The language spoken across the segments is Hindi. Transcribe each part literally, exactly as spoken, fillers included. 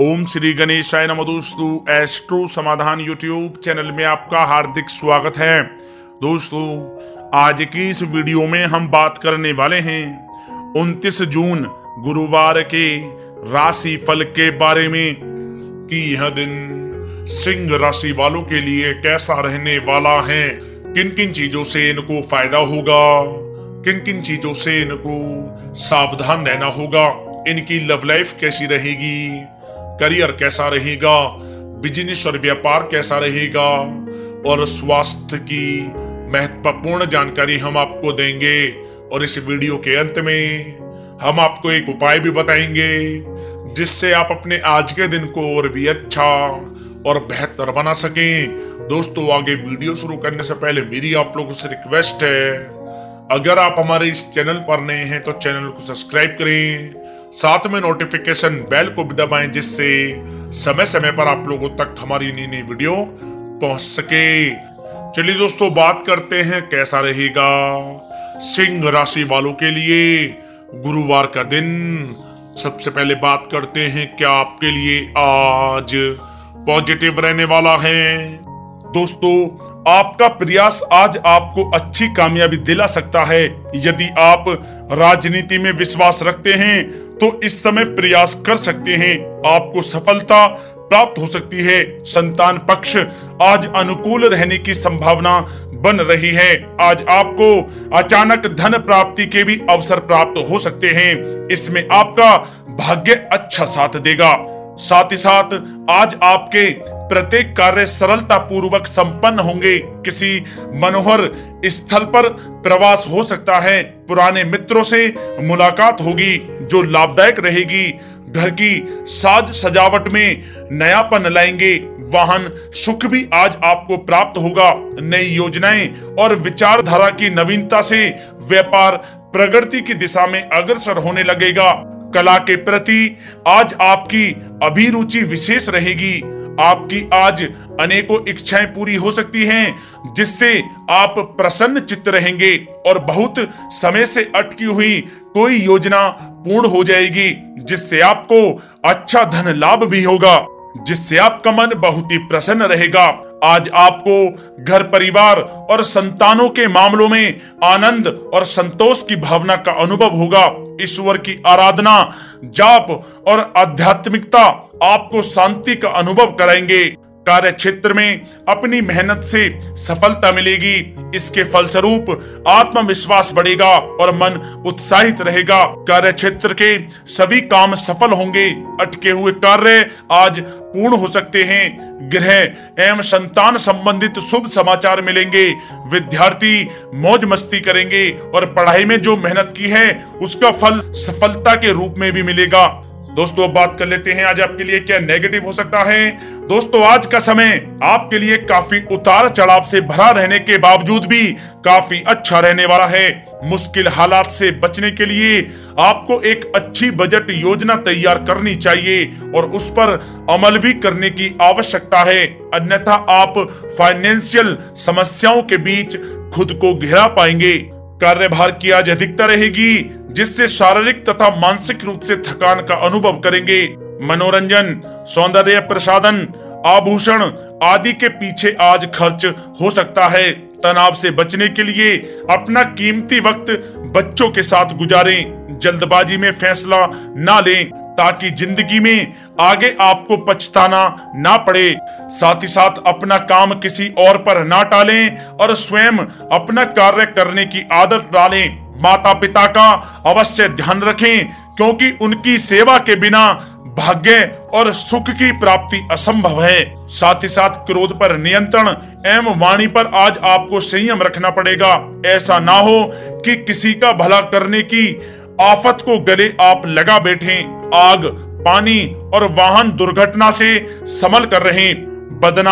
ओम श्री गणेशाय नमः। दोस्तों, एस्ट्रो समाधान यूट्यूब चैनल में आपका हार्दिक स्वागत है। दोस्तों, आज की इस वीडियो में हम बात करने वाले हैं उनतीस जून गुरुवार के राशि फल के बारे में कि यह दिन सिंह राशि वालों के लिए कैसा रहने वाला है, किन किन चीजों से इनको फायदा होगा, किन किन चीजों से इनको सावधान रहना होगा, इनकी लव लाइफ कैसी रहेगी, करियर कैसा रहेगा, बिजनेस और व्यापार कैसा रहेगा और स्वास्थ्य की महत्वपूर्ण जानकारी हम आपको देंगे। और इस वीडियो के अंत में हम आपको एक उपाय भी बताएंगे जिससे आप अपने आज के दिन को और भी अच्छा और बेहतर बना सकें। दोस्तों, आगे वीडियो शुरू करने से पहले मेरी आप लोगों से रिक्वेस्ट है, अगर आप हमारे इस चैनल पर नए हैं तो चैनल को सब्सक्राइब करें, साथ में नोटिफिकेशन बेल को भी दबाएं जिससे समय समय पर आप लोगों तक हमारी नई नई वीडियो पहुंच सके। चलिए दोस्तों, बात करते हैं कैसा रहेगा सिंह राशि वालों के लिए गुरुवार का दिन। सबसे पहले बात करते हैं क्या आपके लिए आज पॉजिटिव रहने वाला है। दोस्तों, आपका प्रयास आज आपको अच्छी कामयाबी दिला सकता है। यदि आप राजनीति में विश्वास रखते हैं तो इस समय प्रयास कर सकते हैं, आपको सफलता प्राप्त हो सकती है। संतान पक्ष आज अनुकूल रहने की संभावना बन रही है। आज आपको अचानक धन प्राप्ति के भी अवसर प्राप्त हो सकते हैं। इसमें आपका भाग्य अच्छा साथ देगा। साथ ही साथ आज आपके प्रत्येक कार्य सरलता पूर्वक संपन्न होंगे। किसी मनोहर स्थल पर प्रवास हो सकता है। पुराने मित्रों से मुलाकात होगी जो लाभदायक रहेगी। घर की साज सजावट में नयापन लाएंगे। वाहन सुख भी आज आपको प्राप्त होगा। नई योजनाएं और विचारधारा की नवीनता से व्यापार प्रगति की दिशा में अग्रसर होने लगेगा। कला के प्रति आज आपकी अभिरुचि विशेष रहेगी। आपकी आज अनेकों इच्छाएं पूरी हो सकती हैं जिससे आप प्रसन्न चित्त रहेंगे और बहुत समय से अटकी हुई कोई योजना पूर्ण हो जाएगी जिससे आपको अच्छा धन लाभ भी होगा, जिससे आपका मन बहुत ही प्रसन्न रहेगा। आज आपको घर परिवार और संतानों के मामलों में आनंद और संतोष की भावना का अनुभव होगा। ईश्वर की आराधना, जाप और आध्यात्मिकता आपको शांति का अनुभव कराएंगे। कार्य क्षेत्र में अपनी मेहनत से सफलता मिलेगी। इसके फलस्वरूप आत्मविश्वास बढ़ेगा और मन उत्साहित रहेगा। कार्य क्षेत्र के सभी काम सफल होंगे। अटके हुए कार्य आज पूर्ण हो सकते हैं। गृह एवं संतान संबंधित शुभ समाचार मिलेंगे। विद्यार्थी मौज मस्ती करेंगे और पढ़ाई में जो मेहनत की है उसका फल सफलता के रूप में भी मिलेगा। दोस्तों, अब बात कर लेते हैं आज आपके लिए क्या नेगेटिव हो सकता है। दोस्तों, आज का समय आपके लिए काफी उतार चढ़ाव से भरा रहने के बावजूद भी काफी अच्छा रहने वाला है। मुश्किल हालात से बचने के लिए आपको एक अच्छी बजट योजना तैयार करनी चाहिए और उस पर अमल भी करने की आवश्यकता है, अन्यथा आप फाइनेंशियल समस्याओं के बीच खुद को घिरा पाएंगे। कार्यभार की आज अधिकता रहेगी जिससे शारीरिक तथा मानसिक रूप से थकान का अनुभव करेंगे। मनोरंजन, सौंदर्य प्रसाधन, आभूषण आदि के पीछे आज खर्च हो सकता है। तनाव से बचने के लिए अपना कीमती वक्त बच्चों के साथ गुजारें। जल्दबाजी में फैसला ना लें ताकि जिंदगी में आगे आपको पछताना ना पड़े। साथ ही साथ अपना काम किसी और पर ना टालें और स्वयं अपना कार्य करने की आदत डालें। माता पिता का अवश्य ध्यान रखें क्योंकि उनकी सेवा के बिना भाग्य और सुख की प्राप्ति असंभव है। साथ ही साथ क्रोध पर नियंत्रण एवं वाणी पर आज आपको संयम रखना पड़ेगा। ऐसा ना हो कि किसी का भला करने की आफत को गले आप लगा बैठें। आग, पानी और वाहन दुर्घटना से संभल कर रहें। बदनामी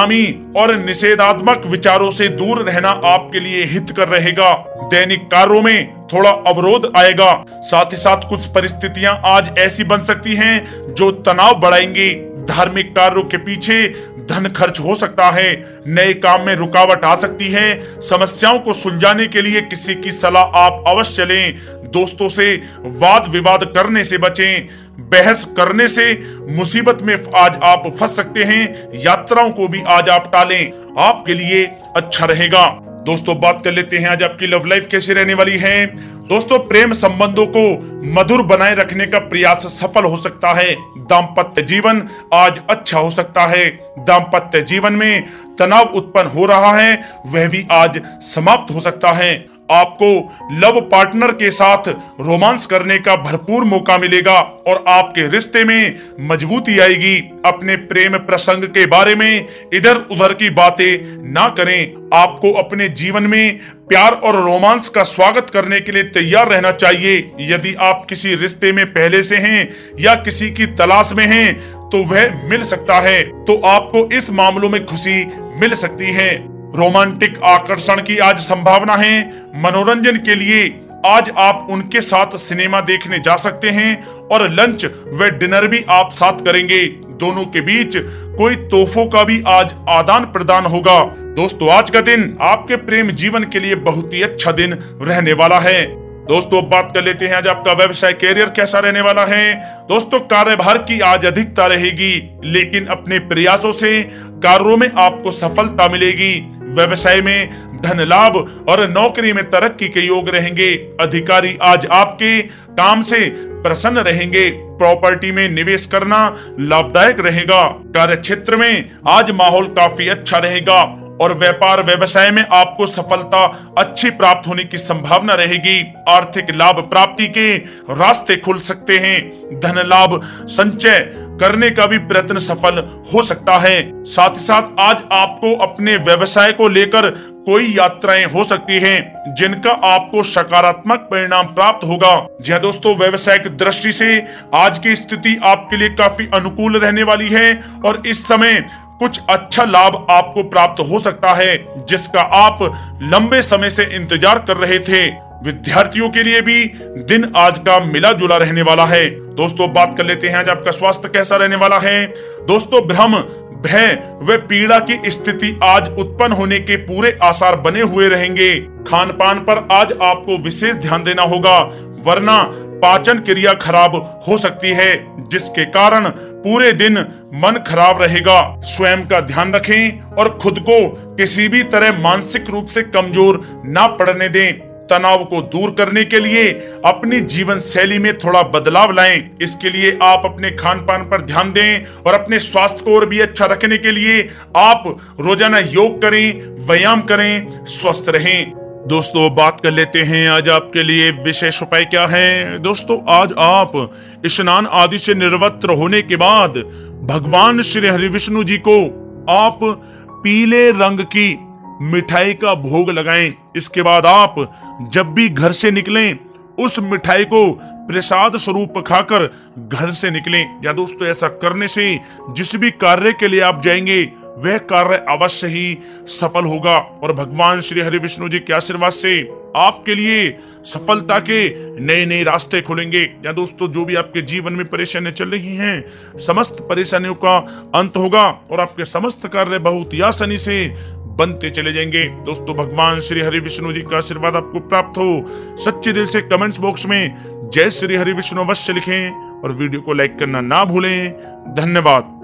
और निषेधात्मक विचारों से दूर रहना आपके लिए हितकर रहेगा। दैनिक कार्यों में थोड़ा अवरोध आएगा। साथ ही साथ कुछ परिस्थितियां आज ऐसी बन सकती हैं जो तनाव बढ़ाएंगी। धार्मिक कार्यों के पीछे धन खर्च हो सकता है। नए काम में रुकावट आ सकती है। समस्याओं को सुलझाने के लिए किसी की सलाह आप अवश्य लें। दोस्तों से वाद विवाद करने से बचें। बहस करने से मुसीबत में आज आप फंस सकते हैं। यात्राओं को भी आज आप टालें, आपके लिए अच्छा रहेगा। दोस्तों बात कर लेते हैं आज आपकी लव लाइफ कैसी रहने वाली है। दोस्तों प्रेम संबंधों को मधुर बनाए रखने का प्रयास सफल हो सकता है। दाम्पत्य जीवन आज अच्छा हो सकता है। दाम्पत्य जीवन में तनाव उत्पन्न हो रहा है, वह भी आज समाप्त हो सकता है। आपको लव पार्टनर के साथ रोमांस करने का भरपूर मौका मिलेगा और आपके रिश्ते में मजबूती आएगी। अपने प्रेम प्रसंग के बारे में इधर उधर की बातें ना करें। आपको अपने जीवन में प्यार और रोमांस का स्वागत करने के लिए तैयार रहना चाहिए। यदि आप किसी रिश्ते में पहले से हैं या किसी की तलाश में हैं तो वह मिल सकता है, तो आपको इस मामलों में खुशी मिल सकती है। रोमांटिक आकर्षण की आज संभावना है। मनोरंजन के लिए आज आप उनके साथ सिनेमा देखने जा सकते हैं और लंच व डिनर भी आप साथ करेंगे। दोनों के बीच कोई तोहफों का भी आज आदान प्रदान होगा। दोस्तों आज का दिन आपके प्रेम जीवन के लिए बहुत ही अच्छा दिन रहने वाला है। दोस्तों अब बात कर लेते हैं आज आपका व्यवसाय कैरियर कैसा रहने वाला है। दोस्तों कार्यभार की आज अधिकता रहेगी, लेकिन अपने प्रयासों से कार्यों में आपको सफलता मिलेगी। व्यवसाय में धन लाभ और नौकरी में तरक्की के योग रहेंगे। अधिकारी आज आपके काम से प्रसन्न रहेंगे। प्रॉपर्टी में निवेश करना लाभदायक रहेगा। कार्य क्षेत्र में आज माहौल काफी अच्छा रहेगा और व्यापार व्यवसाय में आपको सफलता अच्छी प्राप्त होने की संभावना रहेगी। आर्थिक लाभ प्राप्ति के रास्ते खुल सकते हैं। धन लाभ संचय करने का भी प्रयत्न सफल हो सकता है। साथ ही साथ आज आपको अपने व्यवसाय को लेकर कोई यात्राएं हो सकती हैं जिनका आपको सकारात्मक परिणाम प्राप्त होगा। जी हाँ दोस्तों, व्यवसायिक दृष्टि से आज की स्थिति आपके लिए काफी अनुकूल रहने वाली है और इस समय कुछ अच्छा लाभ आपको प्राप्त हो सकता है जिसका आप लंबे समय से इंतजार कर रहे थे। विद्यार्थियों के लिए भी दिन आज का मिला जुला रहने वाला है। दोस्तों बात कर लेते हैं आज आपका स्वास्थ्य कैसा रहने वाला है। दोस्तों भ्रम भय व पीड़ा की स्थिति आज उत्पन्न होने के पूरे आसार बने हुए रहेंगे। खान पान पर आज आपको विशेष ध्यान देना होगा, वरना पाचन क्रिया खराब हो सकती है जिसके कारण पूरे दिन मन खराब रहेगा। स्वयं का ध्यान रखें और खुद को किसी भी तरह मानसिक रूप से कमजोर ना पड़ने दें। तनाव को दूर करने के लिए अपनी जीवन शैली में थोड़ा बदलाव लाएं। इसके लिए आप अपने खान पान पर ध्यान दें और अपने स्वास्थ्य को और भी अच्छा रखने के लिए आप रोजाना योग करें, व्यायाम करें, स्वस्थ रहें। दोस्तों बात कर लेते हैं आज आपके लिए विशेष उपाय क्या है। दोस्तों आज आप स्नान आदि से निर्वस्त्र होने के बाद भगवान श्री हरि विष्णु जी को आप पीले रंग की मिठाई का भोग लगाएं। इसके बाद आप जब भी घर से निकलें उस मिठाई को प्रसाद स्वरूप खाकर घर से निकलें। या दोस्तों ऐसा करने से जिस भी कार्य के लिए आप जाएंगे वह कार्य अवश्य ही सफल होगा और भगवान श्री हरि विष्णु जी के आशीर्वाद से आपके लिए सफलता के नए नए रास्ते खुलेंगे। या दोस्तों जो भी आपके जीवन में परेशानियां चल रही हैं, समस्त परेशानियों का अंत होगा और आपके समस्त कार्य बहुत ही आसानी से बनते चले जाएंगे। दोस्तों भगवान श्री हरि विष्णु जी का आशीर्वाद आपको प्राप्त हो। सच्चे दिल से कमेंट्स बॉक्स में जय श्री हरि विष्णु अवश्य लिखें और वीडियो को लाइक करना ना भूलें। धन्यवाद।